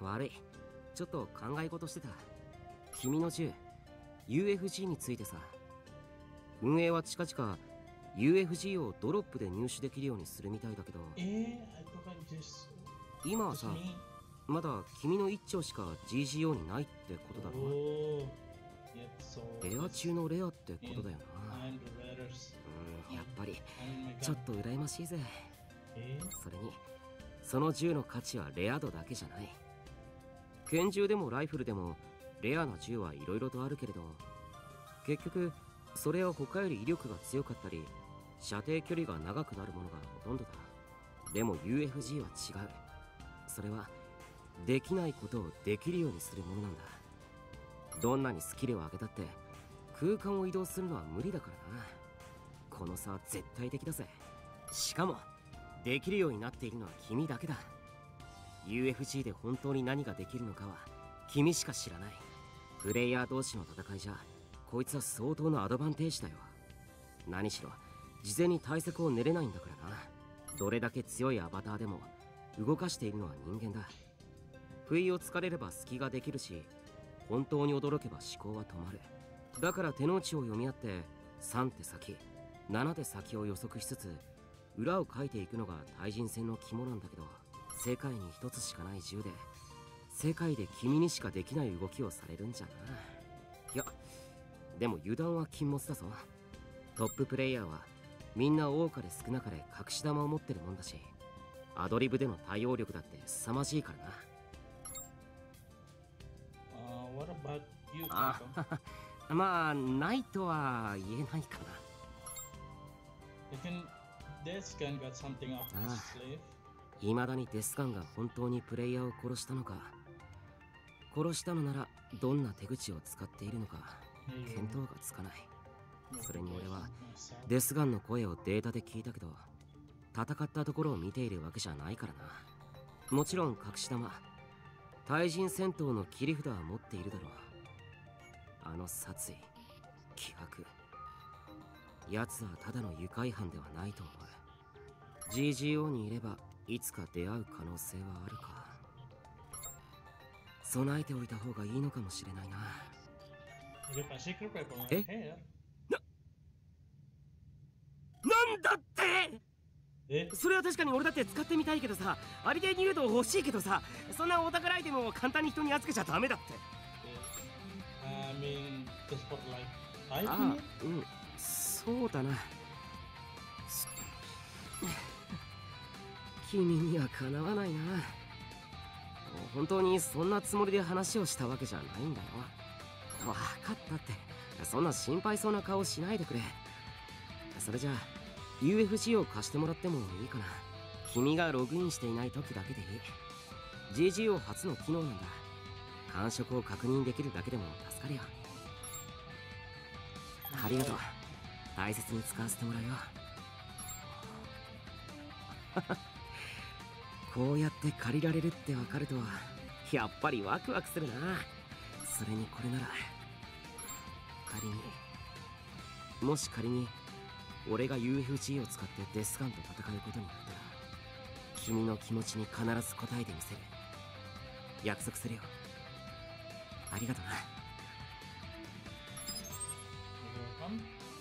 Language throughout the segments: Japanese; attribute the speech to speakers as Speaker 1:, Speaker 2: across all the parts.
Speaker 1: 悪い。ちょっと考え事してた。君の銃 UFG についてさ。運営は近々 UFG をドロップで入手できるようにするみたいだけど、
Speaker 2: I thought just
Speaker 1: 今はさ
Speaker 2: was me.
Speaker 1: まだ君の一丁しか GGO にないってことだろ。
Speaker 2: Oh, yep. So
Speaker 1: レア中のレアってことだよな。
Speaker 2: and the rares.
Speaker 1: やっぱり
Speaker 2: And my
Speaker 1: ちょっ
Speaker 2: gun.
Speaker 1: と羨ましいぜ。
Speaker 2: Eh?
Speaker 1: それにその銃の価値はレア度だけじゃない。拳銃でもライフルでもレアな銃はいろいろとあるけれど、結局それは他より威力が強かったり射程距離が長くなるものがほとんどだ。でも UFG は違う。それはできないことをできるようにするものなんだ。どんなにスキルを上げたって空間を移動するのは無理だからな。この差は絶対的だぜ。しかもできるようになっているのは君だけだ。 UFG で本当に何ができるのかは君しか知らない。プレイヤー同士の戦いじゃこいつは相当なアドバンテージだよ。何しろ事前に対策を練れないんだからな。どれだけ強いアバターでも動かしているのは人間だ。不意をつかれれば隙ができるし、本当に驚けば思考は止まる。だから手の内を読み合って3手先7手先を予測しつつ裏をかいていくのが対人戦の肝なんだけど、世界に一つしかない銃で世界で君にしかできない動きをされるんじゃな。いやでも油断は禁物だぞ。トッププレイヤーはみんな多かれ少なかれ隠し玉を持ってるもんだし、アドリブでの対応力だって凄まじいからな。
Speaker 2: What about you,
Speaker 1: あ
Speaker 2: Kiko?
Speaker 1: まあないとは言えないかな。
Speaker 2: You think this gun got something up his sleeve?
Speaker 1: 未だにデスガンが本当にプレイヤーを殺したのか、殺したのならどんな手口を使っているのか見当がつかない。それに俺はデスガンの声をデータで聞いたけど、戦ったところを見ているわけじゃないからな。もちろん隠し玉対人戦闘の切り札は持っているだろう。あの殺意気迫、奴はただの愉快犯ではないと思う。 GGO にいればいつか出会う可能性はあるか。備えておいた方がいいのかもしれないな。
Speaker 2: You got a secret weapon right here.
Speaker 1: なんだって。
Speaker 2: Eh?
Speaker 1: それは確かに俺だって使ってみたいけどさ、ありげに言うと欲しいけどさ、そんなお宝アイテムを簡単に人に預けちゃダメだって。
Speaker 2: I mean, just for like 5
Speaker 1: ああ、
Speaker 2: minutes?
Speaker 1: うん、そうだな。君にはかなわないな。本当にそんなつもりで話をしたわけじゃないんだよ。分かったって、そんな心配そうな顔しないでくれ。それじゃあ UFG を貸してもらってもいいかな。君がログインしていない時だけでいい。 GGO 初の機能なんだ。感触を確認できるだけでも助かるよ。ありがとう。大切に使わせてもらうよ。こうやって借りられるってわかるとやっぱりワクワクするな。それにこれなら仮にもし仮に俺が UFG を使ってデスガンと戦うことになったら、君の気持ちに必ず応えてみせる。約束するよ。ありがとな。
Speaker 2: Welcome.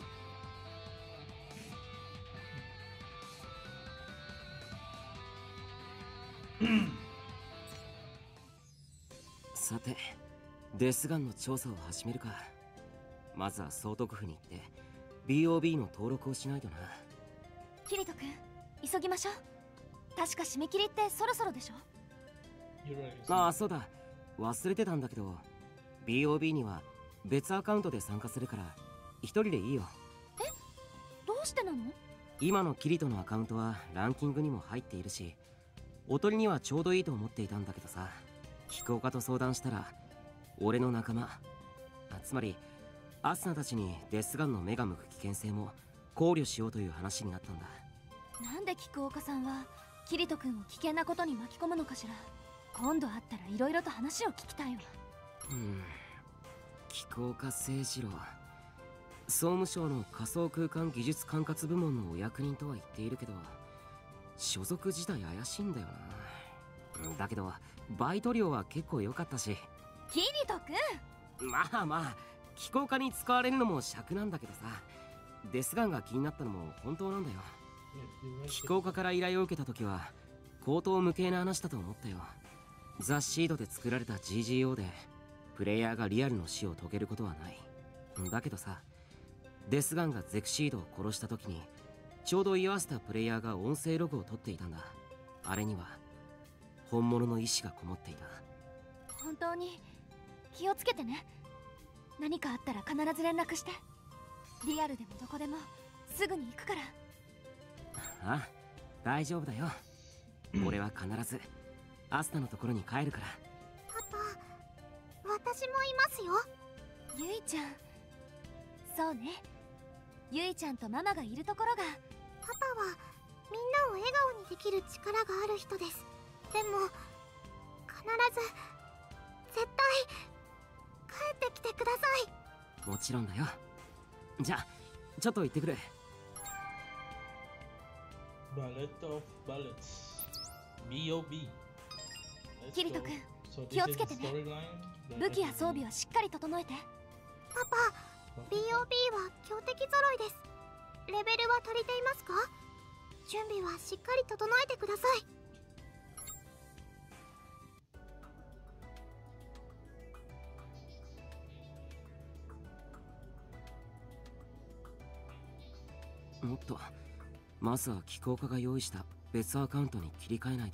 Speaker 1: さてデスガンの調査を始めるか。まずは総督府に行って BOB の登録をしないとな。
Speaker 3: キリト君、急ぎましょう。確か締め切りってそろそろでしょ。
Speaker 2: You ready?
Speaker 1: ああそうだ、忘れてたんだけど BOB には別アカウントで参加するから一人でいいよ。
Speaker 3: どうしてなの？
Speaker 1: 今のキリトのアカウントはランキングにも入っているし、おとりにはちょうどいいと思っていたんだけどさ、飛行家と相談したら俺の仲間、つまりアスナたちにデスガンの目が向く危険性も考慮しようという話になったんだ。
Speaker 3: なんで菊岡さんはキリト君を危険なことに巻き込むのかしら。今度会ったら色々と話を聞きたいわ。
Speaker 1: 気候家政次郎、総務省の仮想空間技術管轄部門のお役人とは言っているけど所属自体怪しいんだよな。 だけどバイト料は結構良かったし。
Speaker 3: キリト君、
Speaker 1: まあまあ機構化に使われるのも尺なんだけどさ、デスガンが気になったのも本当なんだよ。
Speaker 2: You
Speaker 1: 機構化から依頼を受けた時は口頭無形な話だと思ったよ。ザ・シードで作られた GGO でプレイヤーがリアルの死を遂げることはない。だけどさ、デスガンがゼクシードを殺した時にちょうど居合わせたプレイヤーが音声ログを取っていたんだ。あれには本物の意志がこもっていた。
Speaker 3: 本当に気をつけてね。何かあったら必ず連絡して。リアルでもどこでもすぐに行くから。
Speaker 1: ああ、大丈夫だよ。俺は必ずアスタのところに帰るから。
Speaker 4: パパ、私もいますよ。
Speaker 3: ゆいちゃん、そうね。ゆいちゃんとママがいるところが。
Speaker 4: パパはみんなを笑顔にできる力がある人です。でも必ず絶対帰ってきてください。
Speaker 1: もちろんだよ。じゃあちょっと行ってくる。
Speaker 2: Ballet of Ballets. B.O.B.
Speaker 3: キリト君、
Speaker 2: So
Speaker 3: 気を
Speaker 2: this
Speaker 3: つけ
Speaker 2: is
Speaker 3: て
Speaker 2: the
Speaker 3: ね。
Speaker 2: storyline.
Speaker 3: 武器や装備はしっかり整えて。
Speaker 4: パパ、BOB は強敵揃いです。レベルは足りていますか？準備はしっかり整えてください。
Speaker 1: もっとまずは機構化が用意した別アカウントに切り替えないと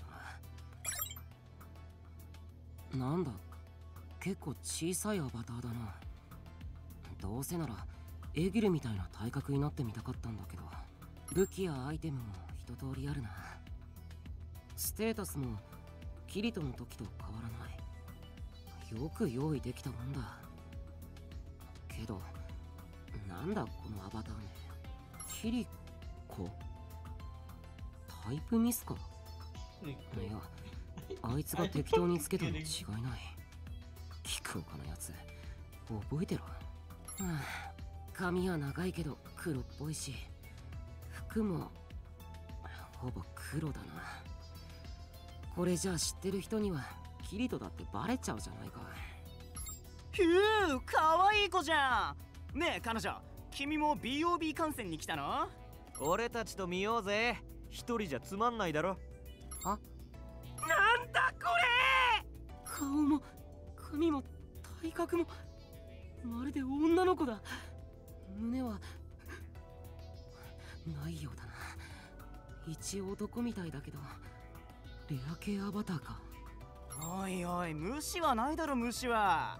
Speaker 1: な。なんだ、結構小さいアバターだな。どうせならエギルみたいな体格になってみたかったんだけど、武器やアイテムも一通りあるな。ステータスもキリトの時と変わらない。よく用意できたもんだ。けどなんだこのアバター名。キリコ？タイプミスか？いや、あいつが適当につけたに違いない。機構化のやつ覚えてろ。髪は長いけど黒っぽいし、服もほぼ黒だな。これじゃあ知ってる人にはキリトだってバレちゃうじゃないか。
Speaker 5: ふう、かわいい子じゃん。ねえ彼女、君も BOB 観戦に来たの？
Speaker 6: 俺たちと見ようぜ。一人じゃつまんないだろ。
Speaker 1: あ、
Speaker 5: なんだこれ！
Speaker 1: 顔も髪も体格もまるで女の子だ。胸はないようだな。一応男みたいだけどレア系アバターか。
Speaker 5: おいおい、虫はないだろ。虫は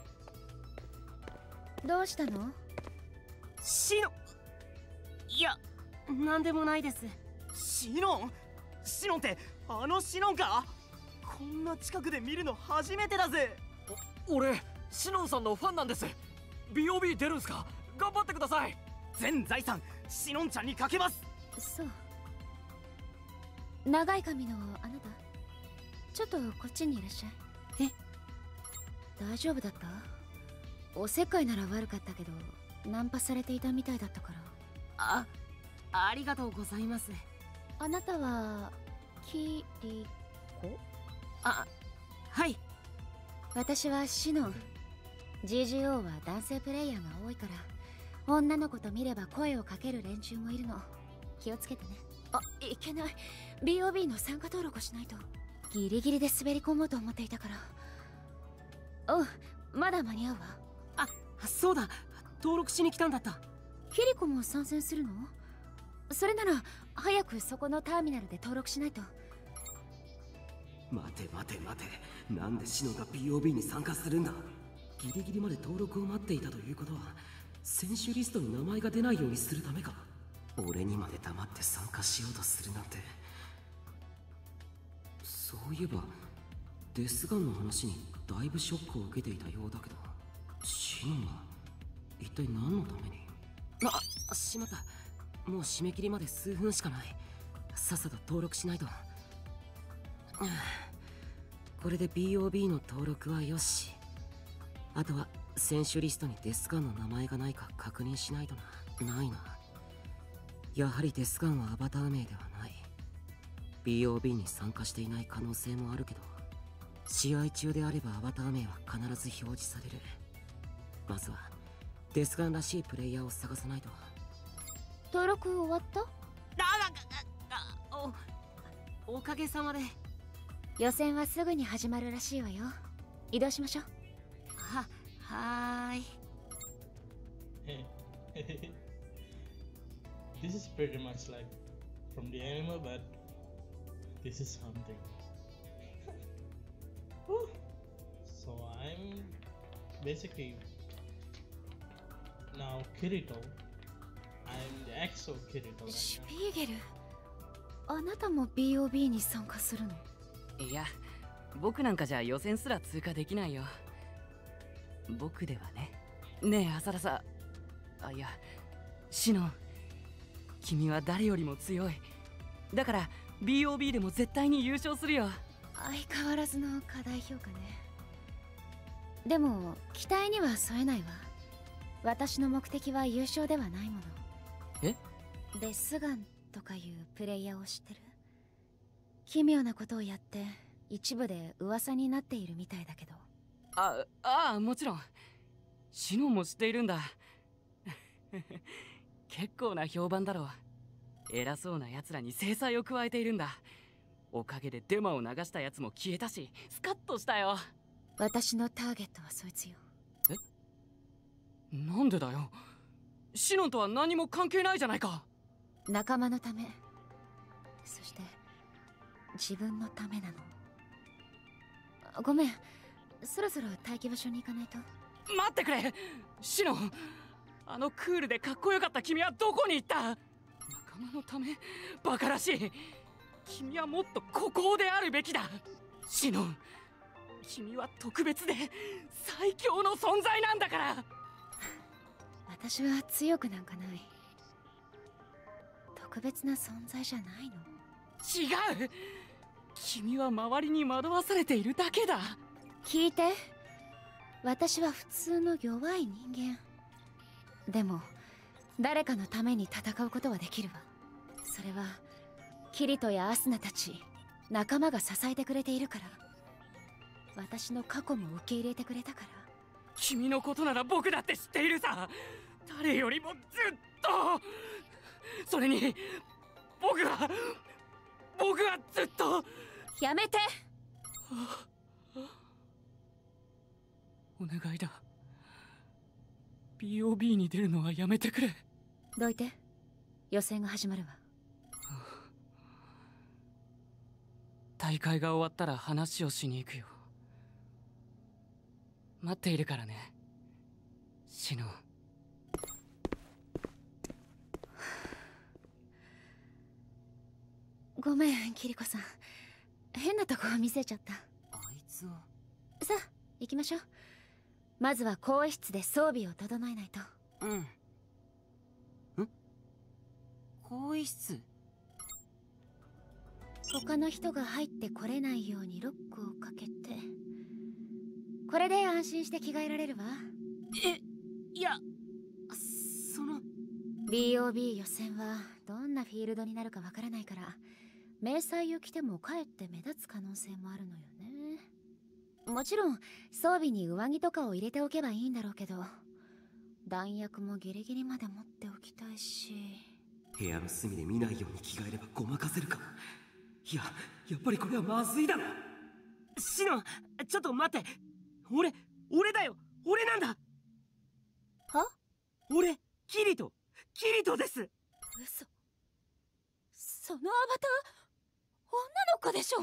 Speaker 3: どうしたの？
Speaker 5: シノ。
Speaker 1: いや、なんでもないです。
Speaker 5: シノン？シノンってあのシノンか？こんな近くで見るの初めてだぜ。
Speaker 6: 俺シノンさんのファンなんです。 BOB 出るんすか？頑張ってください。
Speaker 5: 全財産シノンちゃんにかけます。
Speaker 3: そう。長い髪のあなた、ちょっとこっちにいらっしゃい。え？大丈夫だった？おせっかいなら悪かったけどナンパされていたみたいだったから。
Speaker 1: ありがとうございます。
Speaker 3: あなたはキリコ？
Speaker 1: はい。
Speaker 3: 私はシノン。 GGO は男性プレイヤーが多いから女の子と見れば声をかける連中もいるの。気をつけてね。いけない。 BOB の参加登録をしないと。ギリギリで滑り込もうと思っていたから。おう、まだ間に合うわ。
Speaker 1: そうだ、登録しに来たんだった。
Speaker 3: キリコも参戦するの？それなら早くそこのターミナルで登録しないと。
Speaker 1: 待て、なんでシノが BOB に参加するんだ。ギリギリまで登録を待っていたということは選手リストに名前が出ないようにするためか。俺にまで黙って参加しようとするなんて。そういえばデスガンの話にだいぶショックを受けていたようだけど、シノンは一体何のために。しまった。もう締め切りまで数分しかない。さっさと登録しないと。これで BOB の登録はよし。あとは選手リストにデスガンの名前がないか確認しないとな。ないな。やはりデスガンはアバター名ではない。 BOB に参加していない可能性もあるけど、試合中であればアバター名は必ず表示される。まずはデスガンらしいプレイヤーを探さないと。
Speaker 3: 登録終わった？
Speaker 5: おかげさまで。
Speaker 3: 予選はすぐに始まるらしいわよ。移動しましょう。
Speaker 5: はーい。
Speaker 2: This is pretty much like from the anime, but this is something. Whew. So I'm basically now Kirito. I'm the actual Kirito
Speaker 3: シ
Speaker 2: right
Speaker 3: ュピーゲル、あなたも BOB に参加するの？
Speaker 5: いや、僕なんかじゃ予選すら通過できないよ。僕ではね。ねえ浅田さん、いやシノン、君は誰よりも強い。だから BOB でも絶対に優勝するよ。
Speaker 3: 相変わらずの過大評価ね。でも期待には添えないわ。私の目的は優勝ではないもの。
Speaker 5: え？
Speaker 3: デスガンとかいうプレイヤーを知ってる？奇妙なことをやって一部で噂になっているみたいだけど。
Speaker 5: もちろん。シノンも知っているんだ。結構な評判だろう。偉そうな奴らに制裁を加えているんだ。おかげでデマを流した奴も消えたし、スカッとしたよ。
Speaker 3: 私のターゲットはそいつよ。
Speaker 5: え？なんでだよ。シノンとは何も関係ないじゃないか。
Speaker 3: 仲間のため、そして自分のためなの。ごめん、そろそろ待機場所に行かないと。
Speaker 5: 待ってくれシノン。あのクールでかっこよかった君はどこに行った？仲間のため？バカらしい。君はもっと孤高であるべきだ。シノン、君は特別で最強の存在なんだから。
Speaker 3: 私は強くなんかない。特別な存在じゃないの？
Speaker 5: 違う。君は周りに惑わされているだけだ。
Speaker 3: 聞いて、私は普通の弱い人間。でも誰かのために戦うことはできるわ。それはキリトやアスナたち仲間が支えてくれているから。私の過去も受け入れてくれたから。
Speaker 5: 君のことなら僕だって知っているさ。誰よりもずっと。それに僕はずっと。
Speaker 3: やめて。
Speaker 5: お願いだ。BOB に出るのはやめてくれ。
Speaker 3: どいて、予選が始まるわ。
Speaker 5: 大会が終わったら話をしに行くよ。待っているからね、シノン。
Speaker 3: ごめんキリコさん、変なとこ見せちゃった。
Speaker 5: あいつは。
Speaker 3: さあ行きましょう。まずは更衣室で装備を整えないと。
Speaker 5: 更衣室？
Speaker 3: 他の人が入ってこれないようにロックをかけて、これで安心して着替えられるわ。
Speaker 5: いや、その
Speaker 3: BOB 予選はどんなフィールドになるかわからないから、迷彩を着てもかえって目立つ可能性もあるのよね。もちろん装備に上着とかを入れておけばいいんだろうけど、弾薬もギリギリまで持っておきたいし。
Speaker 1: 部屋の隅で見ないように着替えればごまかせるかも。いや、やっぱりこれはまずいだろ。シノン、ちょっと待って。俺だよ。俺なんだ。
Speaker 3: は？
Speaker 1: 俺、キリトです。
Speaker 3: 嘘。そのアバター、女の子でしょ？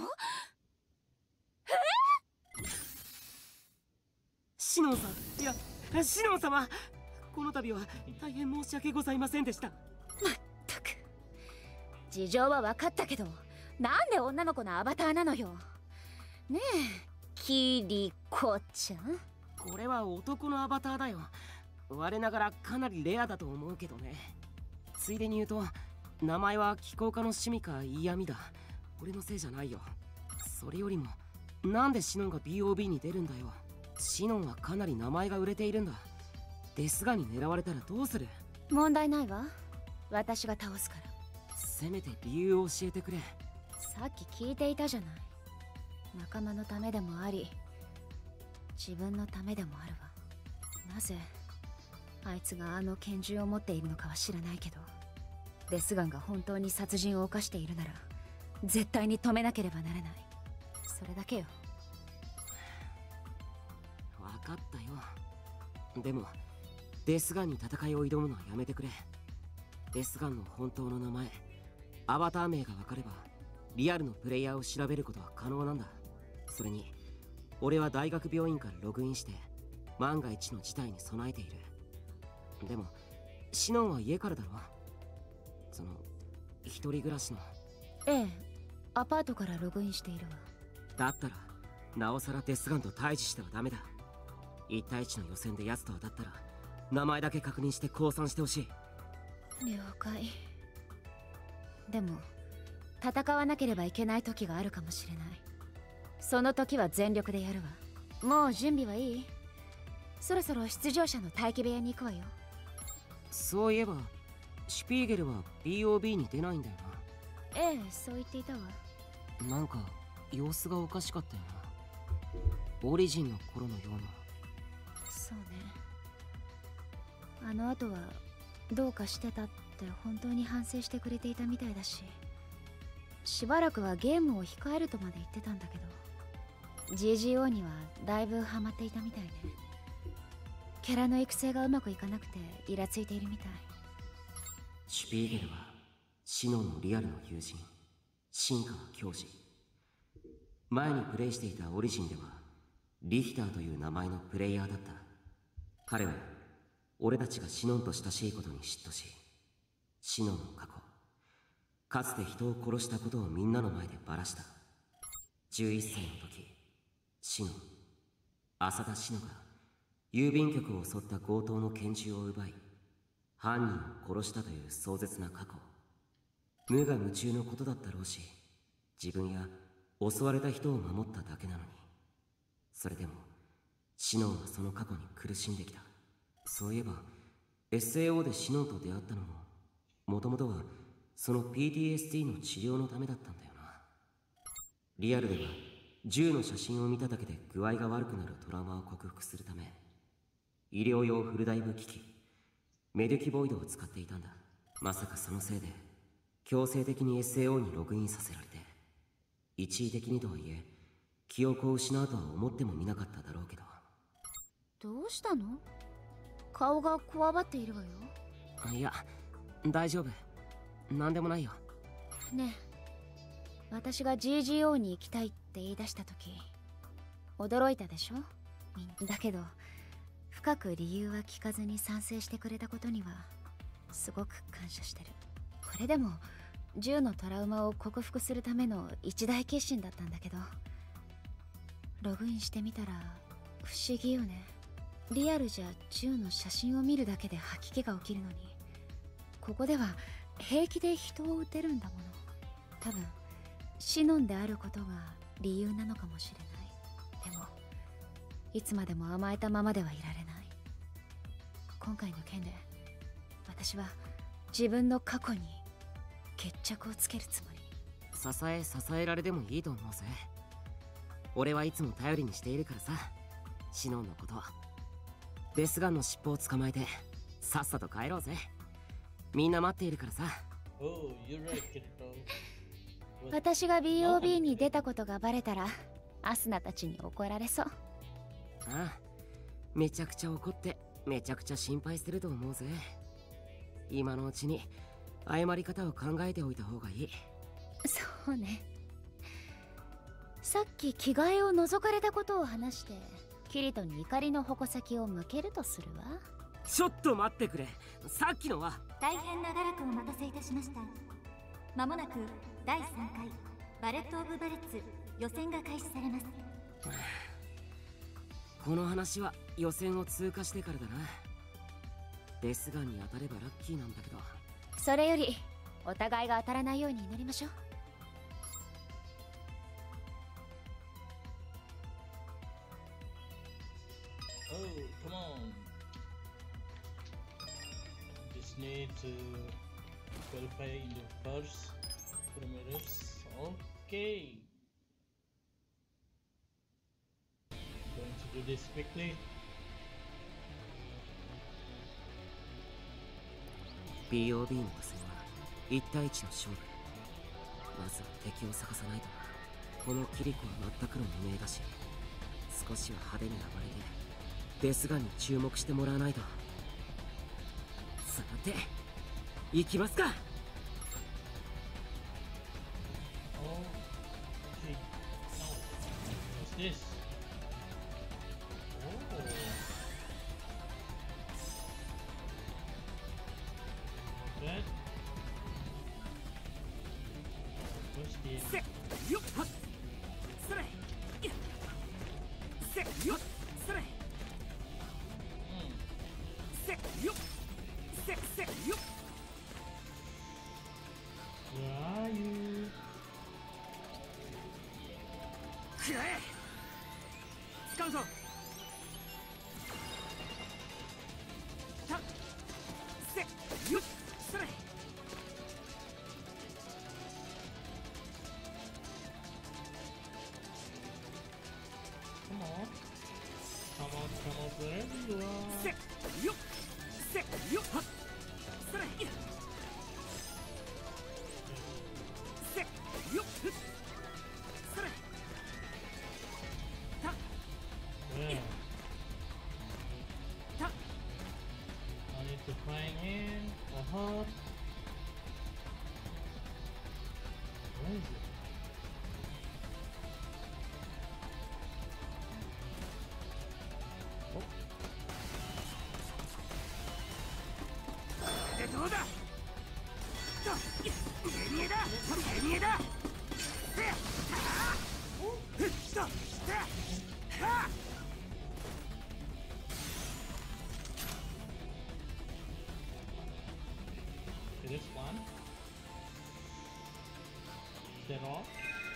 Speaker 1: シノンさん、いや、シノン様、この度は大変申し訳ございませんでした。
Speaker 3: まったく、事情は分かったけど、なんで女の子のアバターなのよ。ねえキリコちゃん、
Speaker 1: これは男のアバターだよ。我ながらかなりレアだと思うけどね。ついでに言うと、名前は気候家の趣味か嫌味だ。俺のせいじゃないよ。それよりも、なんでシノンが BOB に出るんだよ。シノンはかなり名前が売れているんだ。デスガンに狙われたらどうする？
Speaker 3: 問題ないわ。私が倒すから。
Speaker 1: せめて理由を教えてくれ。
Speaker 3: さっき聞いていたじゃない。仲間のためでもあり自分のためでもあるわ。なぜあいつがあの拳銃を持っているのかは知らないけど、デスガンが本当に殺人を犯しているなら絶対に止めなければならない。それだけよ。
Speaker 1: 分かったよ。でもデスガンに戦いを挑むのはやめてくれ。デスガンの本当の名前、アバター名が分かればリアルのプレイヤーを調べることは可能なんだ。それに俺は大学病院からログインして万が一の事態に備えている。でもシノンは家からだろ。その一人暮らしの。
Speaker 3: ええ、アパートからログインしているわ。
Speaker 1: だったらなおさらデスガンと対峙してはダメだ。1対1の予選で奴と当たったら名前だけ確認して降参してほしい。
Speaker 3: 了解。でも戦わなければいけない時があるかもしれない。その時は全力でやるわ。もう準備はいい？そろそろ出場者の待機部屋に行くわよ。
Speaker 1: そういえばシュピーゲルは BOB に出ないんだよ
Speaker 3: ええ、そう言っていたわ。
Speaker 1: な。なんか様子がおかしかったよな。オリジンの頃のような。
Speaker 3: そうね。あの後はどうかしてたって本当に反省してくれていたみたいだし、しばらくはゲームを控えるとまで言ってたんだけど、 GGO にはだいぶハマっていたみたいね。キャラの育成がうまくいかなくてイラついているみたい。
Speaker 1: シュピーゲルはシノンのリアルの友人、進化の教授。前にプレイしていたオリジンではリヒターという名前のプレイヤーだった。彼は俺たちがシノンと親しいことに嫉妬し、シノンの過去、かつて人を殺したことをみんなの前でバラした。11歳の時、シノン、浅田シノが郵便局を襲った強盗の拳銃を奪い犯人を殺したという壮絶な過去。無我夢中のことだったろうし、自分や襲われた人を守っただけなのに。それでもシノンはその過去に苦しんできた。そういえば SAO でシノンと出会ったのももともとはその PTSD の治療のためだったんだよな。リアルでは銃の写真を見ただけで具合が悪くなるトラウマを克服するため医療用フルダイブ機器メデュキボイドを使っていたんだ。まさかそのせいで強制的に SAO にログインさせられて、一時的にとはいえ記憶を失うとは思ってもみなかっただろうけど。
Speaker 3: どうしたの？顔がこわばっているわよ。
Speaker 1: いや大丈夫、なんでもないよ。
Speaker 3: ねえ、私が GGO に行きたいって言い出した時驚いたでしょみんな。だけど深く理由は聞かずに賛成してくれたことにはすごく感謝してる。これでも銃のトラウマを克服するための一大決心だったんだけど、ログインしてみたら不思議よね。リアルじゃ銃の写真を見るだけで吐き気が起きるのに、ここでは平気で人を撃てるんだもの。多分シノンであることが理由なのかもしれない。でもいつまでも甘えたままではいられない。今回の件で私は自分の過去に決着をつけるつもり。
Speaker 1: 支えられでもいいと思うぜ。俺はいつも頼りにしているからさ。シノンのこと、デスガンの尻尾を捕まえてさっさと帰ろうぜ。みんな待っているからさ。
Speaker 2: Oh, you're right, Kirito.
Speaker 3: 私が BOB に出たことがバレたらアスナたちに怒られそう。
Speaker 1: ああ、めちゃくちゃ怒ってめちゃくちゃ心配すると思うぜ。今のうちに謝り方を考えておいた方がいい。
Speaker 3: そうね。さっき着替えを覗かれたことを話してキリトに怒りの矛先を向けるとするわ。
Speaker 1: ちょっと待ってくれ。さっきのは。
Speaker 4: 大変長らくお待たせいたしました。まもなく第3回バレット・オブ・バレッツ予選が開始されます。
Speaker 1: この話は予選を通過してからだな。デスガンに当たればラッキーなんだけど。
Speaker 3: それよりお互いが当たらないように祈りましょう。
Speaker 2: Oh, come on. Just need to qualify in the first parameters Okay. Going to do this quickly.
Speaker 1: BOB の予選は1対1の勝負。まずは敵を探さないとな。このキリコは全くの無名だし、少しは派手に暴れてデスガンに注目してもらわないと。さて行きますか。
Speaker 2: Okay. What's this? Oh. That. What's the
Speaker 5: せよっはっそれいやせよっそれせよっせよっ
Speaker 2: Where are you?
Speaker 5: くらえ使うぞたせよっそれ
Speaker 2: Come on. Come on, wherever you are.
Speaker 5: せよっせよっはっそれいやせよっそれた
Speaker 2: Where?
Speaker 5: た
Speaker 2: I need to find him or her. Where is it?
Speaker 5: でどうだといや手見えだ手見えだせやはっふっとせやはっ
Speaker 2: Okay, this one. Is that all?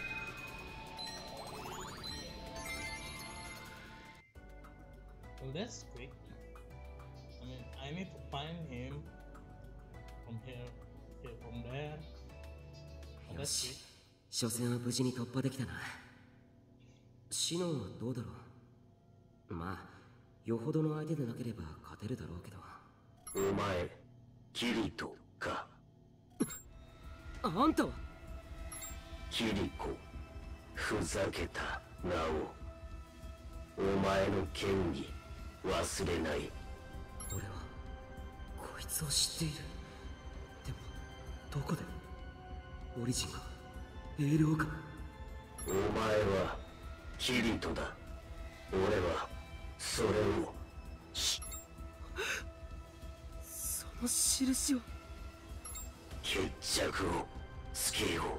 Speaker 2: Well, that's quick. I mean, I need to find him from here, from there. Oh,
Speaker 1: よ
Speaker 2: that's
Speaker 1: し
Speaker 2: quick.
Speaker 1: 初戦は無事に突破できたな。シノンはどうだろう。まあよほどの相手でなければ勝てるだろうけど。
Speaker 7: お前キリトか。
Speaker 1: あんたは
Speaker 7: キリコふざけたなお。お前の剣技忘れない。
Speaker 1: 俺はこいつを知っている。でもどこでオリジンがエールをか。
Speaker 7: お前はキリトだ。俺はそれを
Speaker 1: その印を。
Speaker 7: 決着をつけよう。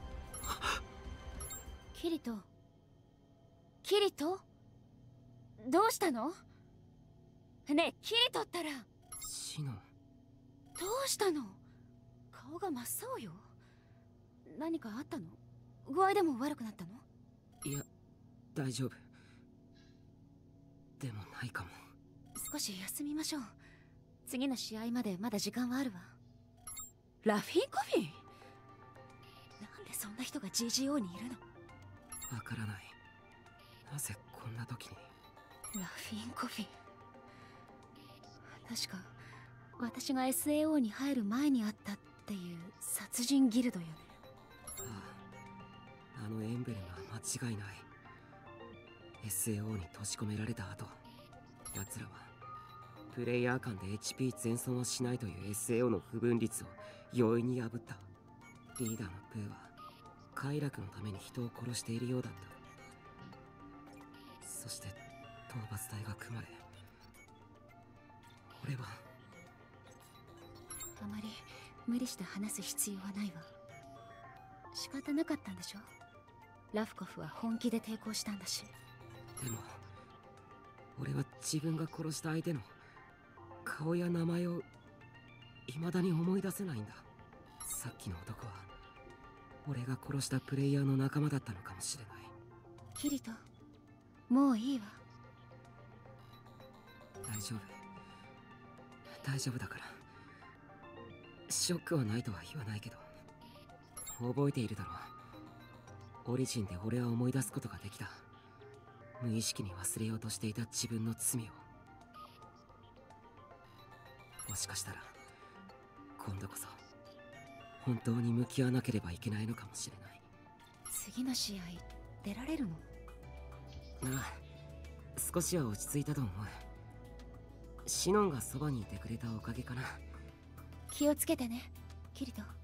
Speaker 3: キリトキリトどうしたのねえキリトったら
Speaker 1: シノン
Speaker 3: どうしたの顔が真っ青よ。何かあったの具合でも悪くなったの
Speaker 1: いや大丈夫でもないかも。
Speaker 3: 少し休みましょう。次の試合までまだ時間はあるわ。ラフィンコフィンなんでそんな人が GGO にいるの
Speaker 1: わからない。なぜこんな時に。
Speaker 3: ラフィンコフィン確か私が SAO に入る前にあったっていう殺人ギルドよね。
Speaker 1: あのエンブレムは間違いない。 SAO に閉じ込められた後、奴らはプレイヤー間で HP 全損はしないという SAO の不分率を容易に破った。リーダーのプーは快楽のために人を殺しているようだった。そして討伐隊が組まれ、俺は
Speaker 3: あまり無理して話す必要はないわ。仕方なかったんでしょ。ラフコフは本気で抵抗したんだし。
Speaker 1: でも俺は自分が殺した相手の顔や名前を未だに思い出せないんだ。さっきの男は俺が殺したプレイヤーの仲間だったのかもしれない。
Speaker 3: キリトもういいわ。
Speaker 1: 大丈夫だから。ショックはないとは言わないけど、覚えているだろう。 オリジンで俺は思い出すことができた。無意識に忘れようとしていた自分の罪を。もしかしたら今度こそ本当に向き合わなければいけないのかもしれない。
Speaker 3: 次の試合出られるの？
Speaker 1: ああ、少しは落ち着いたと思う。シノンがそばにいてくれたおかげかな。
Speaker 3: 気をつけてね、キリト。